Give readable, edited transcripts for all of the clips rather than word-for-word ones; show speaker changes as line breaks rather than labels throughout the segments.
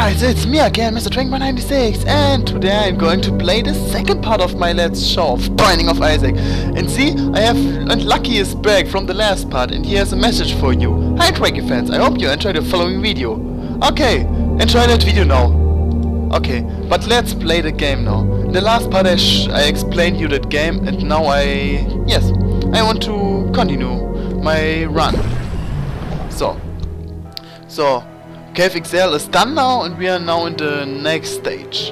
guys, it's me again, Mr. Drink196, and today I'm going to play the second part of my Let's Show of Binding of Isaac. And see, I have Lucky is back from the last part, and he has a message for you. Hi Trekkie fans, I hope you enjoyed the following video. Okay, enjoy that video now. Okay, but let's play the game now. In the last part I explained you that game, and now I want to continue my run. So, Cave XL is done now, and we are now in the next stage.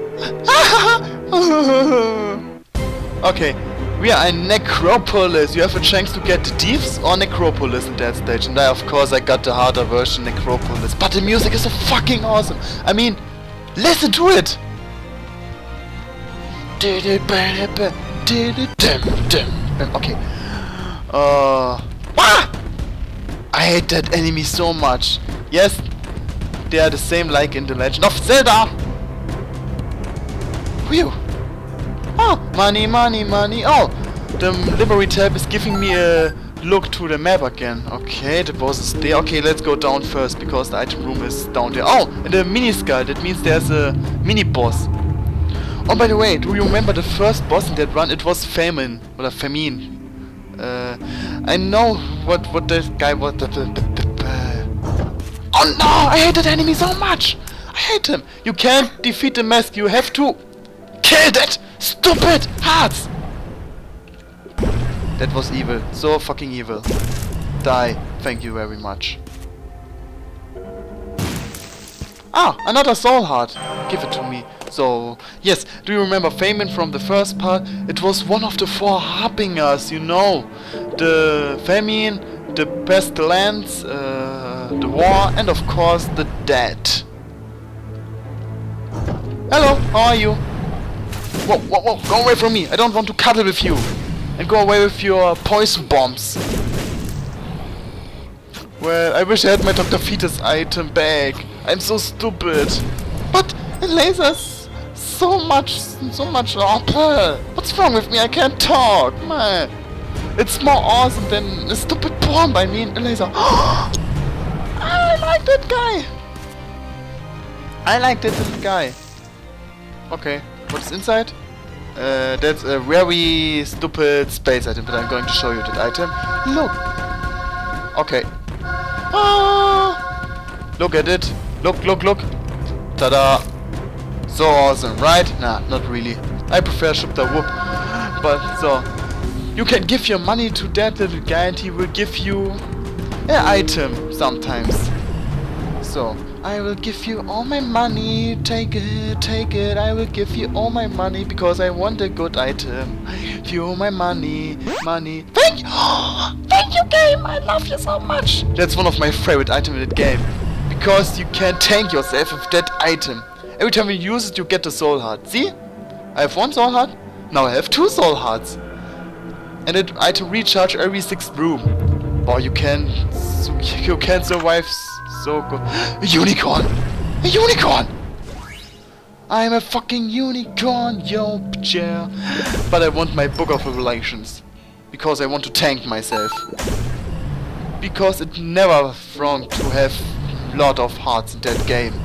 Okay, we are in Necropolis. You have a chance to get Thieves or Necropolis in that stage, and of course I got the harder version, Necropolis. But the music is so fucking awesome. I mean, listen to it. Okay. I hate that enemy so much. Yes, they are the same like in The Legend of Zelda. Phew. Oh, money, money, money. Oh, the library tab is giving me a look to the map again. Okay, the boss is there. Okay, let's go down first because the item room is down there. Oh, and the mini skull. That means there's a mini boss. Oh, by the way, do you remember the first boss in that run? It was Famine or Famine. I know what that guy was. Oh no! I hate that enemy so much! I hate him! You can't defeat the mask, you have to kill that stupid hearts! That was evil. So fucking evil. Die. Thank you very much. Ah! Another soul heart! Give it to me. So, yes, do you remember Famine from the first part? It was one of the 4 harbingers, you know. The famine, the pestilence, the war, and of course the dead. Hello, how are you? Whoa, whoa, whoa, go away from me. I don't want to cuddle with you. And go away with your poison bombs. Well, I wish I had my Dr. Fetus item back. I'm so stupid. But the lasers so much. Oh, what's wrong with me? I can't talk, man. It's more awesome than a stupid bomb. I mean, a laser. I like that guy. I like that little guy. Okay, what's inside? That's a very stupid space item, but I'm going to show you that item. Look. Okay. Look at it. Look. Ta-da. So awesome, right? Nah, not really. I prefer Shubda Whoop. But so, you can give your money to that little guy and he will give you an item sometimes. So, I will give you all my money. Take it. I will give you all my money because I want a good item. Give you my money. Thank you! Thank you, game! I love you so much! That's one of my favorite items in the game. Because you can tank yourself with that item. Every time you use it, you get a soul heart. See? I have 1 soul heart. Now I have 2 soul hearts. And it item recharge every 6th room. Wow, you can survive so good. A unicorn! A unicorn! I'm a fucking unicorn, yo, yeah. But I want my Book of Revelations. Because I want to tank myself. Because it's never wrong to have a lot of hearts in that game.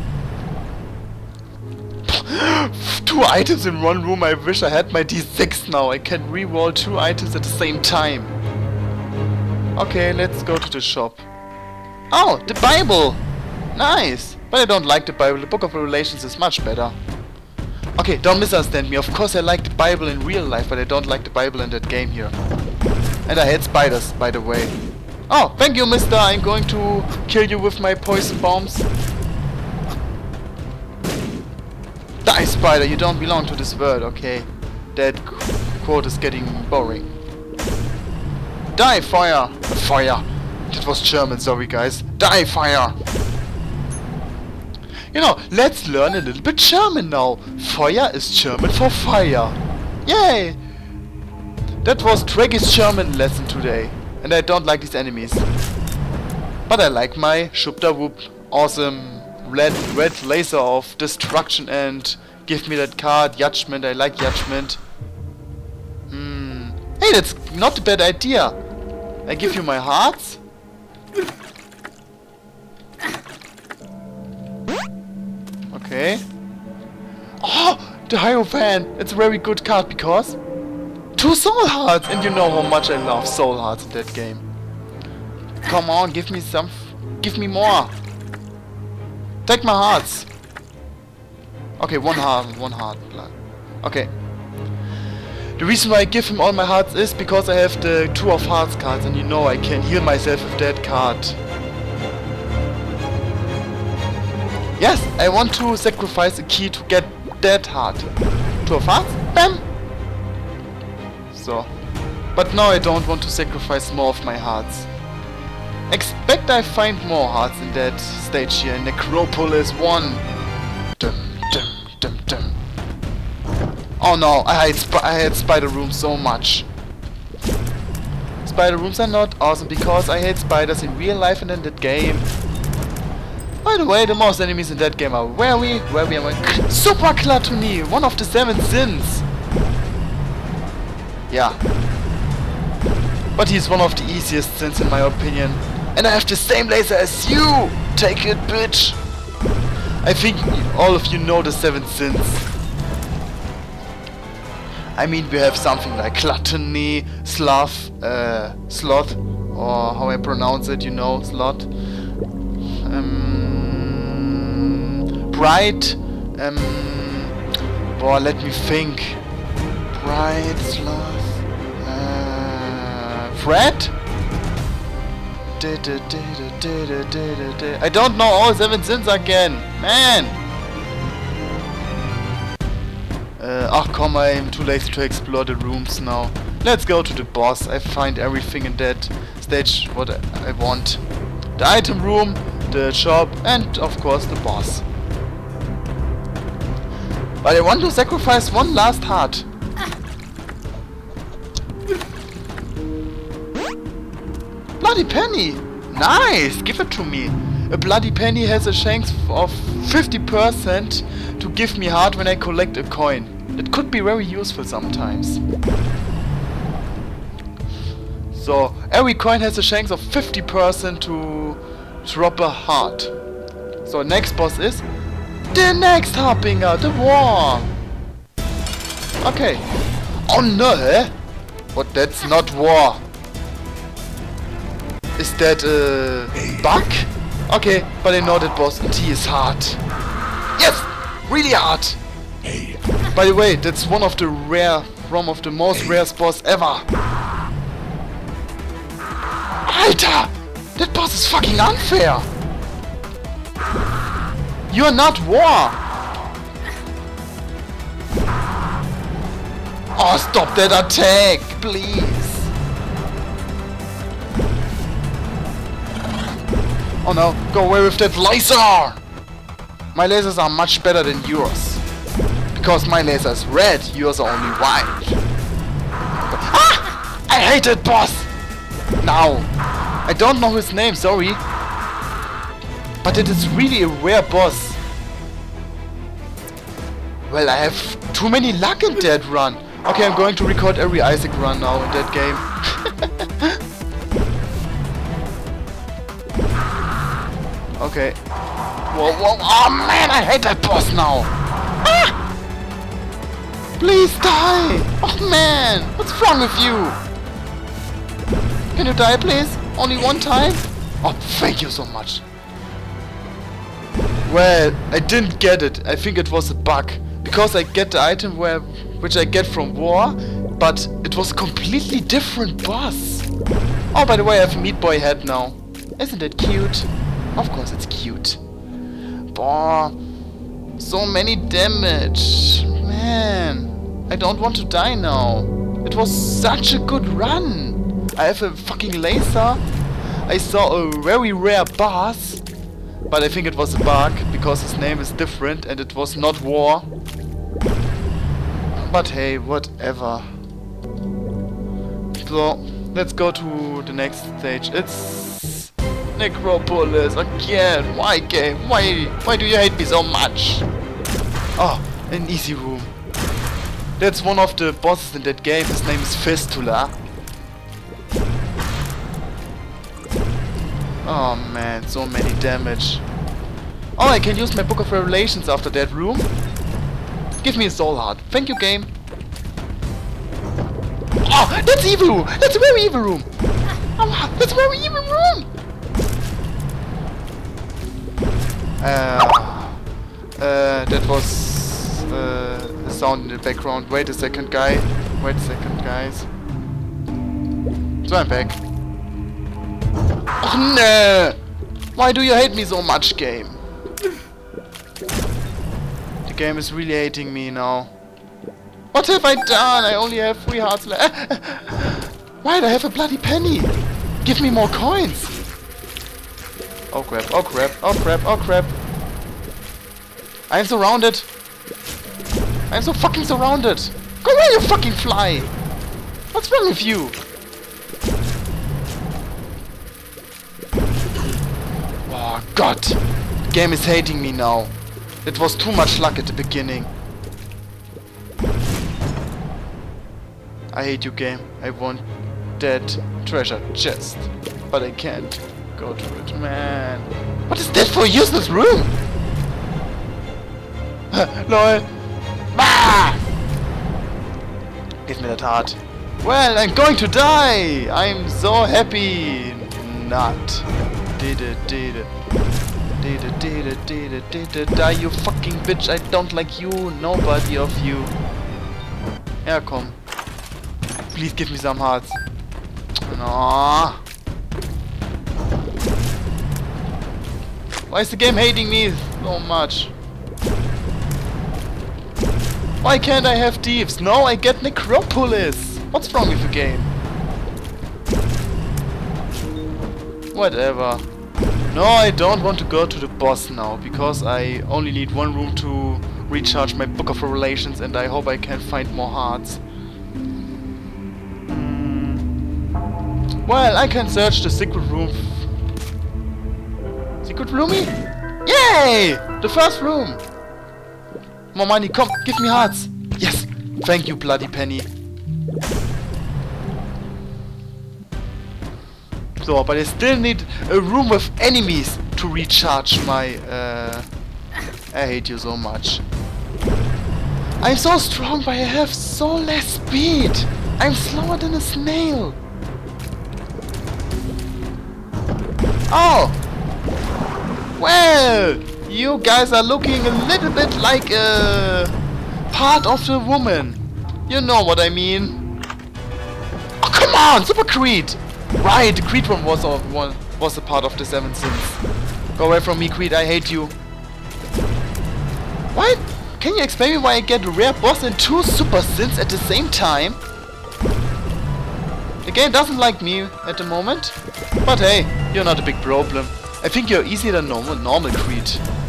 2 items in 1 room. I wish I had my D6 now. I can reroll 2 items at the same time. Okay, let's go to the shop. Oh, the Bible! Nice! But I don't like the Bible. The Book of Revelations is much better. Okay, don't misunderstand me. Of course I like the Bible in real life, but I don't like the Bible in that game here. And I hate spiders, by the way. Oh, thank you, mister. I'm going to kill you with my poison bombs. Die, spider, you don't belong to this world, okay. That quote is getting boring. Die, fire! Fire! That was German, sorry guys. Die, fire! You know, let's learn a little bit German now. Feuer is German for fire. Yay! That was Trekkie's German lesson today. And I don't like these enemies. But I like my Shubda Whoop. Awesome. Red laser of destruction and give me that card, Judgment. I like Judgment. Hey, that's not a bad idea. I give you my hearts. Okay. Oh, the Hierophant! It's a very good card because 2 soul hearts, and you know how much I love soul hearts in that game. Come on, give me some, give me more. Take my hearts. Okay, one heart. Okay. The reason why I give him all my hearts is because I have the 2 of hearts cards, and you know I can heal myself with that card. Yes, I want to sacrifice a key to get that heart. 2 of hearts, bam! So. But now I don't want to sacrifice more of my hearts. Expect I find more hearts in that stage here, in Necropolis 1. Dum, dum, dum, dum. Oh no, I hate spider rooms so much. Spider rooms are not awesome because I hate spiders in real life and in that game. By the way, the most enemies in that game are very Super Gluttony, one of the 7 sins. Yeah. But he's one of the easiest sins in my opinion. And I have the same laser as you! Take it, bitch! I think all of you know the 7 sins. I mean, we have something like Gluttony, Sloth, or how I pronounce it, you know, Sloth. Bright, boy, let me think. Bright, Sloth, Fred? I don't know all 7 sins again, man! Ach come, I'm too lazy to explore the rooms now. Let's go to the boss. I find everything in that stage what I want. The item room, the shop, and of course the boss. But I want to sacrifice one last heart. Bloody penny! Nice! Give it to me! A bloody penny has a chance of 50% to give me heart when I collect a coin. It could be very useful sometimes. So, every coin has a chance of 50% to drop a heart. So, next boss is the next Harbinger, the war! Okay. Oh no! What? That's not war. Is that a bug? Okay, but I know that boss and he is hard. Yes! Really hard! By the way, that's one of the most rare boss ever. Alter! That boss is fucking unfair! You're not war! Oh, stop that attack, please! Oh no, go away with that laser! My lasers are much better than yours. Because my laser is red, yours are only white. Ah! I hate that boss! Now, I don't know his name, sorry. But it is really a rare boss. Well, I have too many luck in that run. Okay, I'm going to record every Isaac run now in that game. Okay. Whoa, whoa. Oh man, I hate that boss now. Ah! Please die. Oh man, what's wrong with you? Can you die, please? Only one time? Oh, thank you so much. Well, I didn't get it. I think it was a bug. Because I get the item which I get from war, but it was a completely different boss. Oh, by the way, I have a Meat Boy head now. Isn't it cute? Of course it's cute. Boah, so many damage. Man, I don't want to die now. It was such a good run. I have a fucking laser. I saw a very rare boss. But I think it was a bug, because his name is different and it was not war. But hey, whatever. So, let's go to the next stage. It's Necropolis again. Why game? Why do you hate me so much? Oh, an easy room. That's one of the bosses in that game. His name is Fistula. Oh man, so many damage. Oh, I can use my Book of Revelations after that room. Give me a soul heart. Thank you, game. Oh, that's evil! That's a very evil room! Oh, that's a very evil room! That was a sound in the background. Wait a second, guy. Wait a second, guys. So I'm back. Oh, no! Why do you hate me so much, game? The game is really hating me now. What have I done? I only have 3 hearts left. Why do I have a bloody penny? Give me more coins! Oh crap, oh crap, oh crap, oh crap. I'm surrounded. I'm so fucking surrounded. Go away, you fucking fly! What's wrong with you? Oh god. The game is hating me now. It was too much luck at the beginning. I hate you, game. I want that treasure chest. But I can't go to it, man. What is that for a useless room? LOL. Ah! Give me that heart. Well, I'm going to die. I'm so happy. Not. Die, you fucking bitch. I don't like you. Nobody of you. Ja, komm. Please give me some hearts. No. Why is the game hating me so much? Why can't I have thieves? No, I get Necropolis. What's wrong with the game? Whatever. No, I don't want to go to the boss now, because I only need 1 room to recharge my Book of Revelations, and I hope I can find more hearts. Well, I can search the secret room. Secret roomy? Yay! The first room! More money, come, give me hearts! Yes! Thank you, bloody penny. So, but I still need a room with enemies to recharge my... I hate you so much. I'm so strong, but I have so less speed! I'm slower than a snail! Oh! Well, you guys are looking a little bit like a part of the woman. You know what I mean. Oh, come on! Super Creed! Right, the Creed one was a part of the 7 sins. Go away from me, Creed, I hate you. What? Can you explain me why I get a rare boss and 2 super sins at the same time? The game doesn't like me at the moment. But hey, you're not a big problem. I think you're easier than normal Creed.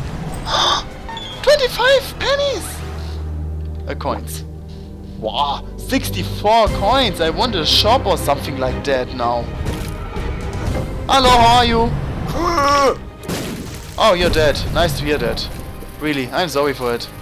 25 pennies! Coins. Wow, 64 coins! I want a shop or something like that now. Hello, how are you? Oh, you're dead. Nice to hear that. Really, I'm sorry for it.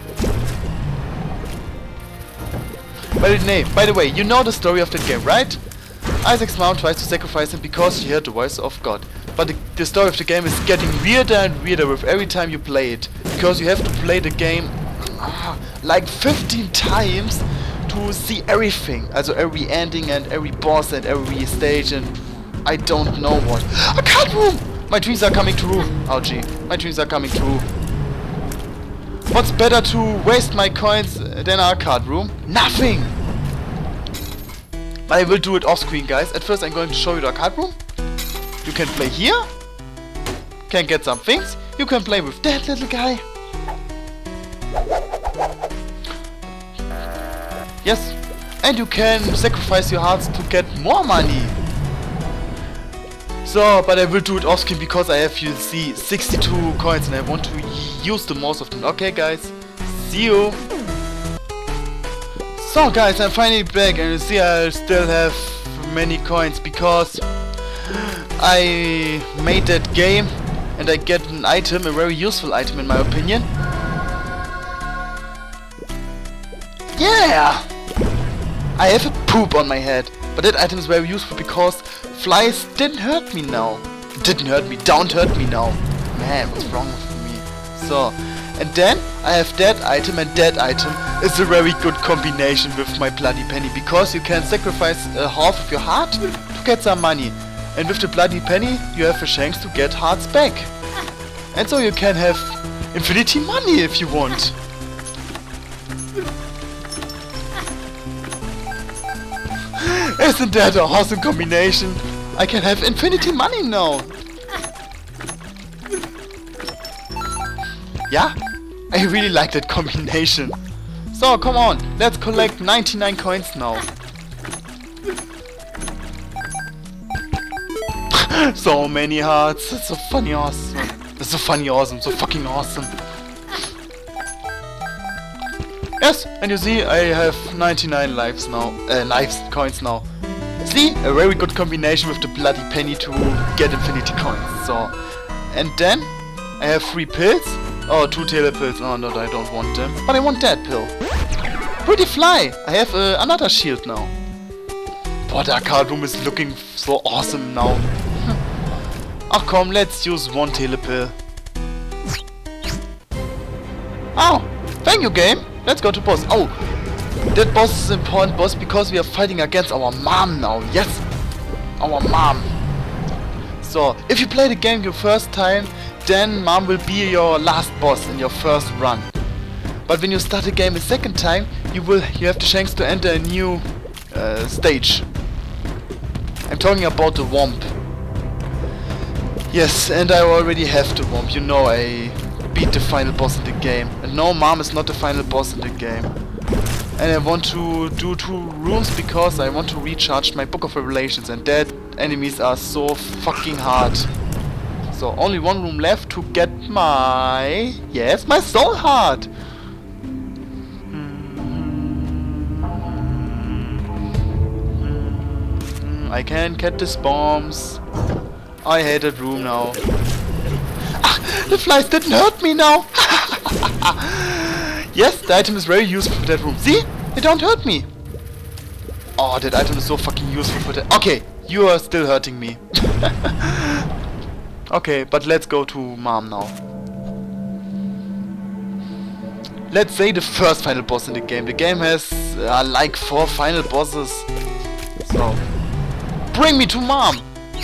By the way, you know the story of that game, right? Isaac's mom tries to sacrifice him because she heard the voice of God. But the story of the game is getting weirder and weirder with every time you play it. Because you have to play the game like 15 times to see everything. Also every ending and every boss and every stage and I don't know what. A card room! My dreams are coming true. Ouchie. My dreams are coming true. What's better to waste my coins than a card room? Nothing! But I will do it off screen, guys. At first I'm going to show you the arcade room. You can play here. Can get some things. You can play with that little guy. Yes. And you can sacrifice your hearts to get more money. So, but I will do it off screen because I have, you see, 62 coins and I want to use the most of them. Okay, guys. See you. So guys, I'm finally back and you see I still have many coins because I made that game and I get an item, a very useful item in my opinion. Yeah! I have a poop on my head, but that item is very useful because flies didn't hurt me now. Didn't hurt me, don't hurt me now. Man, what's wrong with me? So, and then I have that item, and that item is a very good combination with my Bloody Penny, because you can sacrifice half of your heart to get some money. And with the Bloody Penny you have a chance to get hearts back. And so you can have infinity money if you want. Isn't that an awesome combination? I can have infinity money now. Yeah, I really like that combination. So come on, let's collect 99 coins now. So many hearts, that's so funny awesome. That's so funny awesome, so fucking awesome. Yes, and you see I have 99 lives now, coins now. See, a very good combination with the Bloody Penny to get infinity coins. So, and then I have 3 pills. Oh, 2 tailor pills. Oh no, I don't want them. But I want that pill. Pretty fly! I have another shield now. Boah, the arcade room is looking so awesome now. Ach komm, let's use 1 tailor pill. Oh, thank you game. Let's go to boss. Oh, that boss is an important boss because we are fighting against our mom now. Yes, our mom. So, if you play the game your first time, then mom will be your last boss in your first run. But when you start the game a second time, you have the chance to enter a new stage. I'm talking about the Womp. Yes, and I already have the Womp. You know, I beat the final boss in the game. And no, mom is not the final boss in the game. And I want to do 2 rooms because I want to recharge my Book of Revelations, and that enemies are so fucking hard. So only 1 room left to get my... yes, my soul heart! I can't get the bombs. I hate that room now. Ah, the flies didn't hurt me now! Yes, the item is very useful for that room. See? They don't hurt me. Oh, that item is so fucking useful for that. Okay, you are still hurting me. Okay, but let's go to mom now. Let's say the first final boss in the game. The game has like 4 final bosses. So, bring me to mom.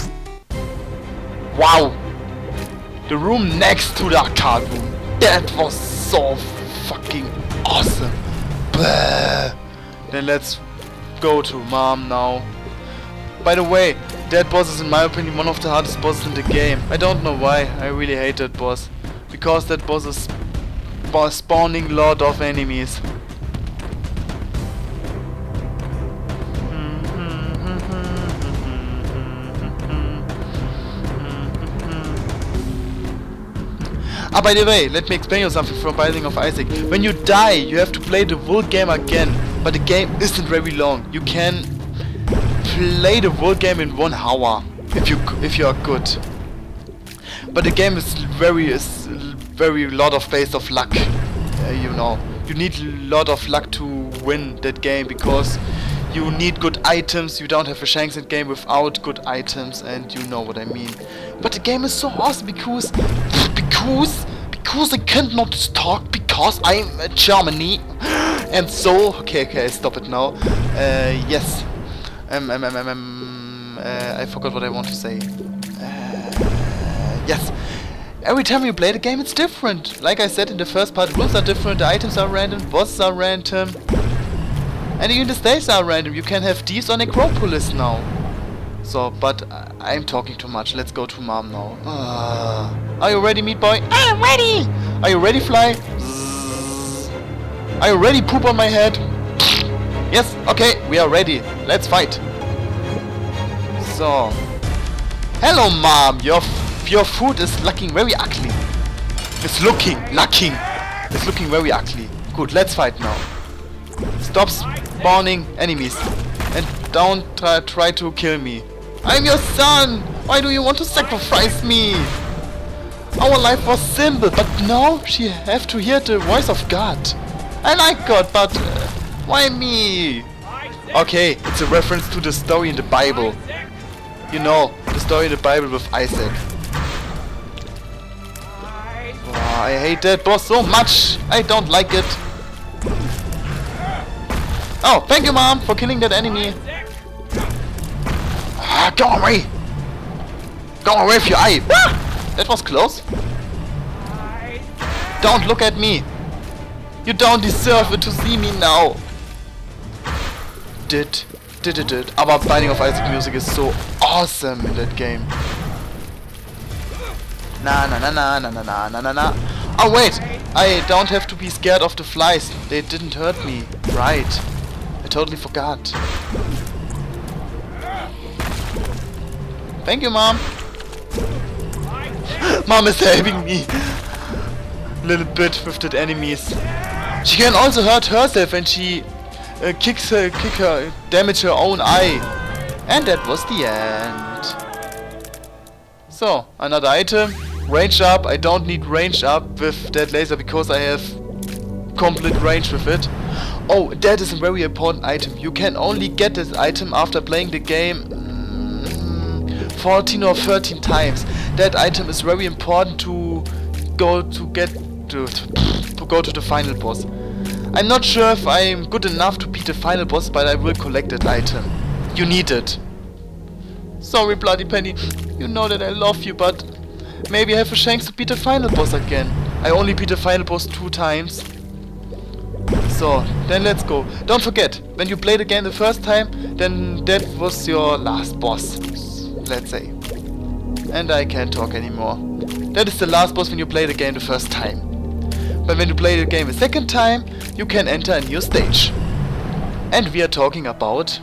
Wow. The room next to the arcade room. That was so fucking awesome. Blah. Then let's go to mom now. By the way, that boss is in my opinion one of the hardest bosses in the game. I don't know why, I really hate that boss. Because that boss is spawning a lot of enemies. Ah, by the way, let me explain you something from Binding of Isaac. When you die, you have to play the whole game again. But the game isn't very long. You can play the whole game in 1 hour if you are good. But the game is very lot of base of luck. You know, you need a lot of luck to win that game because you need good items. You don't have a chance in game without good items, and you know what I mean. But the game is so awesome because I cannot talk because I'm in Germany. And so okay, stop it now. Yes. I forgot what I want to say. Yes. Every time you play the game, it's different. Like I said in the first part, rooms are different, the items are random, bosses are random, and even the stages are random. You can have these on Necropolis now. So, but I'm talking too much. Let's go to mom now. Are you ready, meat boy? I'm ready! Are you ready, fly? Are you ready, poop on my head? Yes, okay, we are ready. Let's fight. So, hello, mom. Your food is looking very ugly. It's looking very ugly. Good, let's fight now. Stop spawning enemies and don't try to kill me. I'm your son. Why do you want to sacrifice me? Our life was simple, but now she have to hear the voice of God. I like God, but why me? Okay, it's a reference to the story in the Bible. You know, the story in the Bible with Isaac. I hate that boss so much. I don't like it. Oh, thank you, Mom, for killing that enemy. Ah, go away. Go away with your eye. Ah, that was close. Don't look at me. You don't deserve it to see me now. Did. Aber Binding of Isaac music is so awesome in that game. Na. Oh wait, I don't have to be scared of the flies. They didn't hurt me. Right. I totally forgot. Thank you, Mom. Mom is helping me. Little bit with the enemies. She can also hurt herself when she damage her own eye. And that was the end. So, another item. Range up. I don't need range up with that laser because I have complete range with it. Oh, that is a very important item. You can only get this item after playing the game 14 or 13 times. That item is very important to go to the final boss. I'm not sure if I'm good enough to beat the final boss, but I will collect that item. You need it. Sorry, Bloody Penny. You know that I love you, but maybe I have a chance to beat the final boss again. I only beat the final boss 2 times. So, then let's go. Don't forget, when you play the game the first time, then that was your last boss, let's say. And I can't talk anymore. That is the last boss when you play the game the first time. But when you play the game a second time, you can enter a new stage. And we are talking about...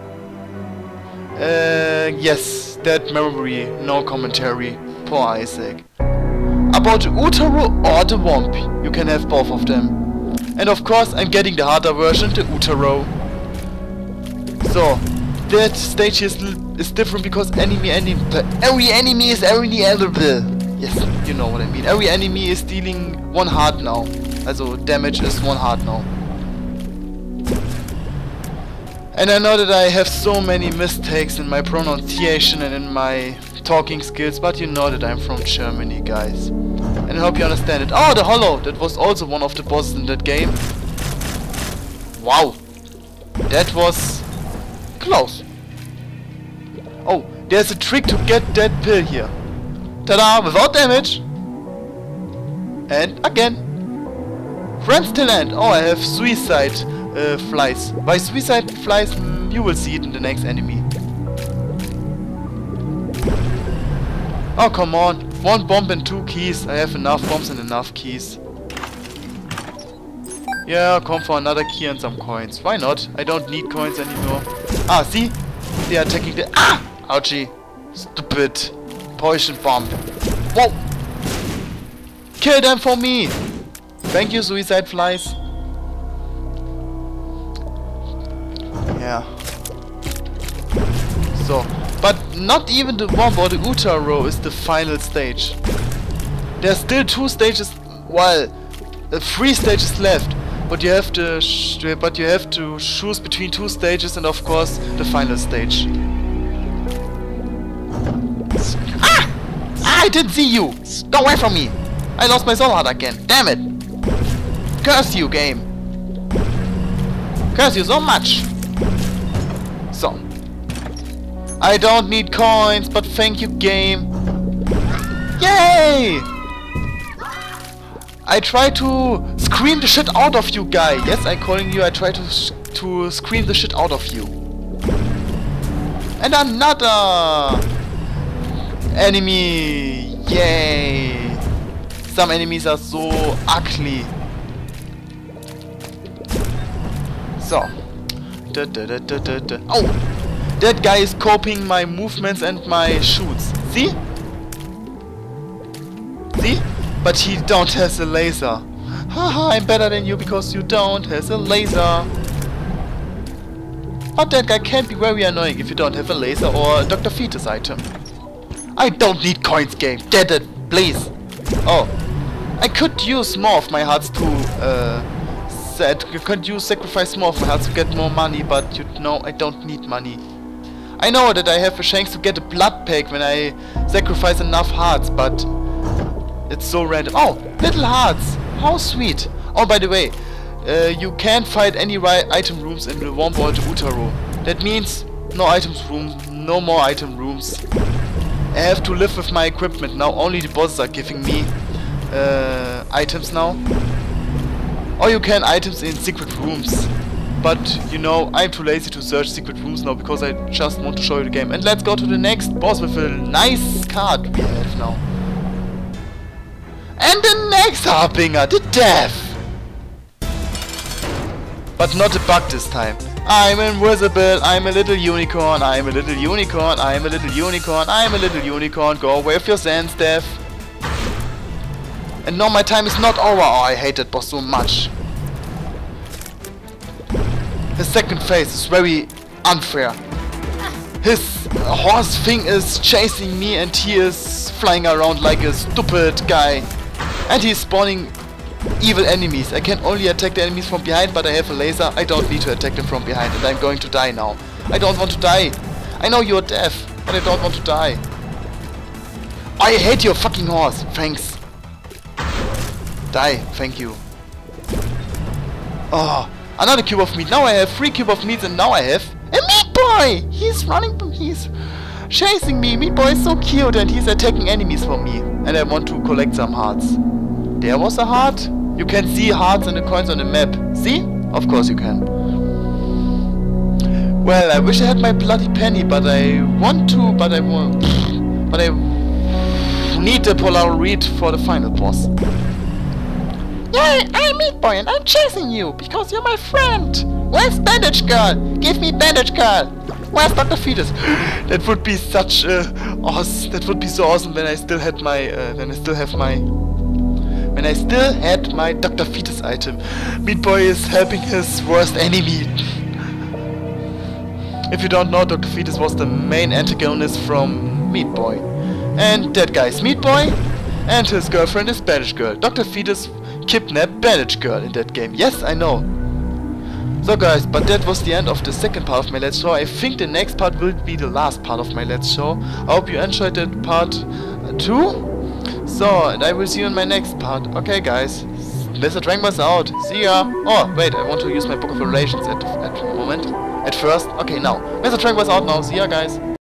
yes, that memory, no commentary. Poor Isaac. About the Utaro or the Womp. You can have both of them. And of course, I'm getting the harder version, the Utaro. So, that stage is different because every enemy is only available. Yes, you know what I mean. Every enemy is dealing 1 heart now. Also, damage is 1 heart now. And I know that I have so many mistakes in my pronunciation and in my talking skills, but you know that I'm from Germany, guys. And I hope you understand it. Oh, the Hollow! That was also one of the bosses in that game. Wow! That was close. Oh, there's a trick to get that pill here. Ta-da! Without damage! And again! Friends till end! Oh, I have suicide flies. By suicide flies, you will see it in the next enemy. Oh, come on! 1 bomb and 2 keys. I have enough bombs and enough keys. Yeah, come for another key and some coins. Why not? I don't need coins anymore. Ah, see? They are attacking the... Ah! Ouchie! Stupid! Poison bomb. Whoa! Kill them for me! Thank you, suicide flies. Yeah. So, but not even the Womp or the Utaro is the final stage. There's still 2 stages, well, 3 stages left. But you have to choose between 2 stages and of course the final stage. Ah! I didn't see you! Go away from me! I lost my soul heart again. Damn it! Curse you, game! Curse you so much! So. I don't need coins, but thank you, game. Yay! I try to scream the shit out of you, guy. Yes, I'm calling you. I try to scream the shit out of you. And another enemy. Yay! Some enemies are so ugly. So. Oh! That guy is copying my movements and my shoots. See? See? But he don't has a laser. Haha, I'm better than you because you don't has a laser. But that guy can be very annoying if you don't have a laser or a Dr. Fetus item. I don't need coins, game. Get it, please. Oh. I could use more of my hearts to could use sacrifice more of my hearts to get more money, but you know I don't need money. I know that I have a chance to get a blood pack when I sacrifice enough hearts, but It's so random. Oh, little hearts. How sweet. Oh, by the way, you can't find any item rooms in the Wormbolt Utaro. That means no items room, no more item rooms. I have to live with my equipment now. Only the bosses are giving me items now. Or you can items in secret rooms. But, you know, I'm too lazy to search secret rooms now because I just want to show you the game. And let's go to the next boss with a nice card we have now. And the next Harbinger, the Death! But not a bug this time. I'm invisible, I'm a little unicorn, I'm a little unicorn, I'm a little unicorn, I'm a little unicorn, go away with your sands, Death. And no, my time is not over. Oh, I hate that boss so much. His second phase is very unfair. His horse thing is chasing me and he is flying around like a stupid guy. And he's spawning evil enemies. I can only attack the enemies from behind, but I have a laser. I don't need to attack them from behind and I'm going to die now. I don't want to die. I know you're deaf, but I don't want to die. I hate your fucking horse. Thanks. Die. Thank you. Oh, another cube of meat. Now I have 3 cube of meat and now I have a meat boy. He's running. He's chasing me. Meat boy is so cute and he's attacking enemies for me. And I want to collect some hearts. There was a heart. You can see hearts and the coins on the map. See? Of course you can. Well, I wish I had my bloody penny, but I want to, but I won't. But I need the Polaroid for the final boss. Yay, I'm Meat Boy and I'm chasing you because you're my friend. Where's Bandage Girl? Give me Bandage Girl. Where's Dr. Fetus? That would be such awesome. That would be so awesome when I still had my when I still had my Dr. Fetus item. Meat Boy is helping his worst enemy. If you don't know, Dr. Fetus was the main antagonist from Meat Boy. And that guy is Meat Boy, and his girlfriend is Bandage Girl. Dr. Fetus kidnapped Bandage Girl in that game. Yes, I know. So guys, but that was the end of the second part of my Let's Show. I think the next part will be the last part of my Let's Show. I hope you enjoyed that part too. So, and I will see you in my next part. Okay guys, Mr. Dragon was out. See ya. Oh, wait, I want to use my Book of Relations at the moment. At first. Okay, now. Mr. Dragon was out now. See ya guys.